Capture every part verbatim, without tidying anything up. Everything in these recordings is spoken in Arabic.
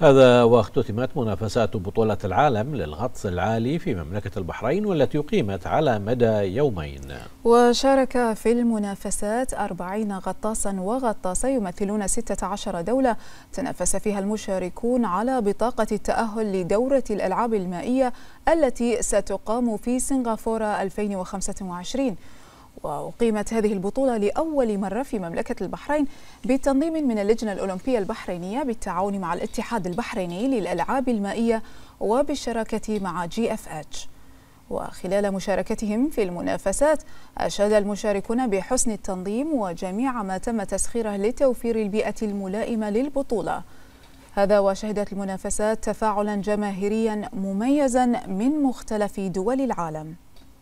هذا واختتمت منافسات بطولة العالم للغطس العالي في مملكة البحرين والتي أقيمت على مدى يومين. وشارك في المنافسات أربعين غطاسا وغطاسة يمثلون ستة عشر دولة تنافس فيها المشاركون على بطاقة التأهل لدورة الألعاب المائية التي ستقام في سنغافورة ألفين وخمسة وعشرين. وأقيمت هذه البطولة لأول مرة في مملكة البحرين بتنظيم من اللجنة الأولمبية البحرينية بالتعاون مع الاتحاد البحريني للألعاب المائية وبالشراكة مع جي اف اتش. وخلال مشاركتهم في المنافسات أشاد المشاركون بحسن التنظيم وجميع ما تم تسخيره لتوفير البيئة الملائمة للبطولة. هذا وشهدت المنافسات تفاعلا جماهيريا مميزا من مختلف دول العالم.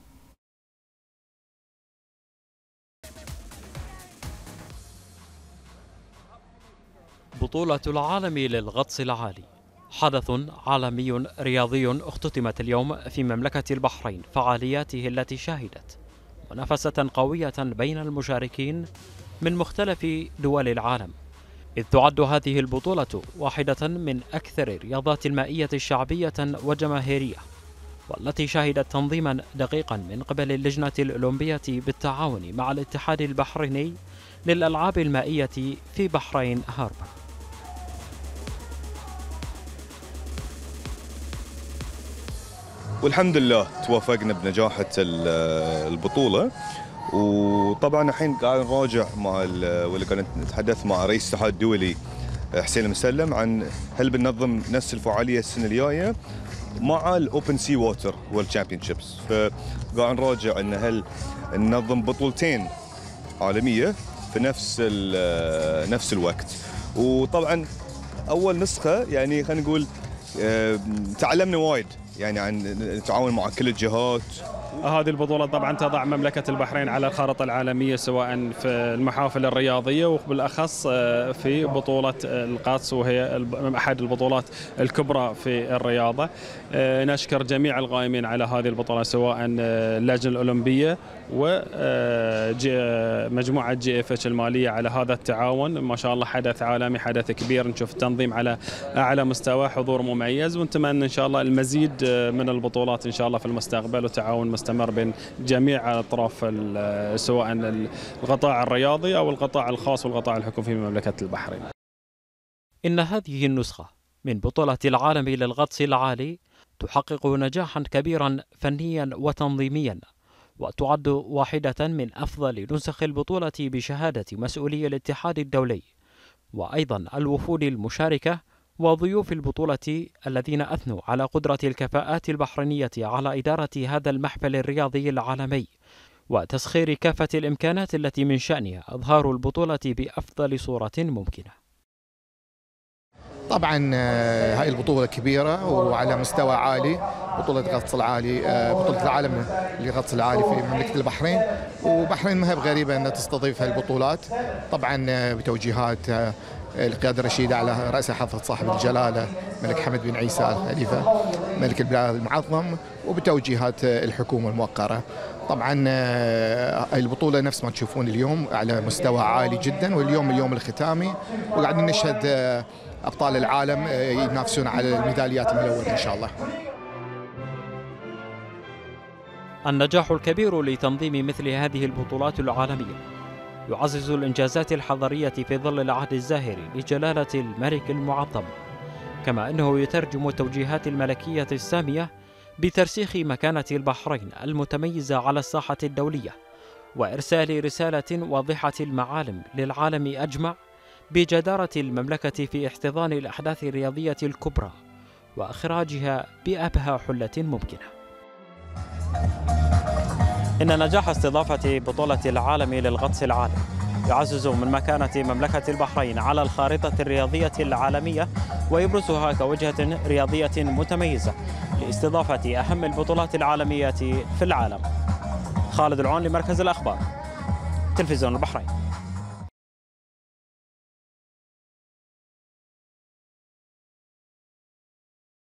بطولة العالم للغطس العالي حدث عالمي رياضي اختتمت اليوم في مملكة البحرين فعالياته التي شهدت منافسة قوية بين المشاركين من مختلف دول العالم، إذ تعد هذه البطولة واحدة من أكثر الرياضات المائية شعبية وجماهيرية، والتي شهدت تنظيما دقيقا من قبل اللجنة الأولمبية بالتعاون مع الاتحاد البحريني للألعاب المائية في بحرين هاربر. والحمد لله توافقنا بنجاحة البطولة. وطبعا الحين قاعد نراجع مع واللي قاعد نتحدث مع رئيس الاتحاد الدولي حسين المسلم عن هل بننظم نفس الفعالية السنة الجاية مع الاوبن سي ووتر وورلد تشامبيونشيبس. فقاعد نراجع ان هل ننظم بطولتين عالمية في نفس نفس الوقت. وطبعا اول نسخة يعني خلينا نقول تعلمنا وايد يعني عن التعاون مع كل الجهات. هذه البطولة طبعا تضع مملكة البحرين على الخارطة العالمية سواء في المحافل الرياضية وبالأخص في بطولة الغطس، وهي أحد البطولات الكبرى في الرياضة. نشكر جميع القائمين على هذه البطولة سواء اللجنة الأولمبية ومجموعة جي اف اتش المالية على هذا التعاون. ما شاء الله حدث عالمي، حدث كبير، نشوف التنظيم على أعلى مستوى، حضور مميز، ونتمنى إن شاء الله المزيد من البطولات إن شاء الله في المستقبل وتعاون مستمر بين جميع الأطراف سواء القطاع الرياضي أو القطاع الخاص والقطاع الحكومي في مملكة البحرين. إن هذه النسخة من بطولة العالم للغطس العالي تحقق نجاحا كبيرا فنيا وتنظيميا، وتعد واحدة من أفضل نسخ البطولة بشهادة مسؤولي الاتحاد الدولي وأيضا الوفود المشاركة وضيوف البطولة الذين أثنوا على قدرة الكفاءات البحرينية على إدارة هذا المحفل الرياضي العالمي وتسخير كافة الإمكانات التي من شأنها إظهار البطولة بأفضل صورة ممكنة. طبعا هاي البطولة كبيرة وعلى مستوى عالي، بطولة الغطس العالي، بطولة العالم للغطس العالي في مملكة البحرين، وبحرين ما هي بغريبة أنها تستضيف هالبطولات طبعا بتوجيهات القيادة الرشيدة على رأس حضرة صاحب الجلالة الملك حمد بن عيسى الخليفة ملك البلاد المعظم، وبتوجيهات الحكومة الموقرة. طبعا البطولة نفس ما تشوفون اليوم على مستوى عالي جدا، واليوم اليوم الختامي وقاعدين نشهد أبطال العالم ينافسون على الميداليات الملونة إن شاء الله. النجاح الكبير لتنظيم مثل هذه البطولات العالمية يعزز الإنجازات الحضارية في ظل العهد الزاهر لجلالة الملك المعظم، كما أنه يترجم التوجيهات الملكية السامية بترسيخ مكانة البحرين المتميزة على الساحة الدولية وإرسال رسالة واضحة المعالم للعالم أجمع بجدارة المملكة في احتضان الأحداث الرياضية الكبرى وإخراجها بأبهى حلة ممكنة. إن نجاح استضافة بطولة العالم للغطس العالي يعزز من مكانة مملكة البحرين على الخارطة الرياضية العالمية ويبرزها كوجهة رياضية متميزة لاستضافة أهم البطولات العالمية في العالم. خالد العون لمركز الأخبار، تلفزيون البحرين.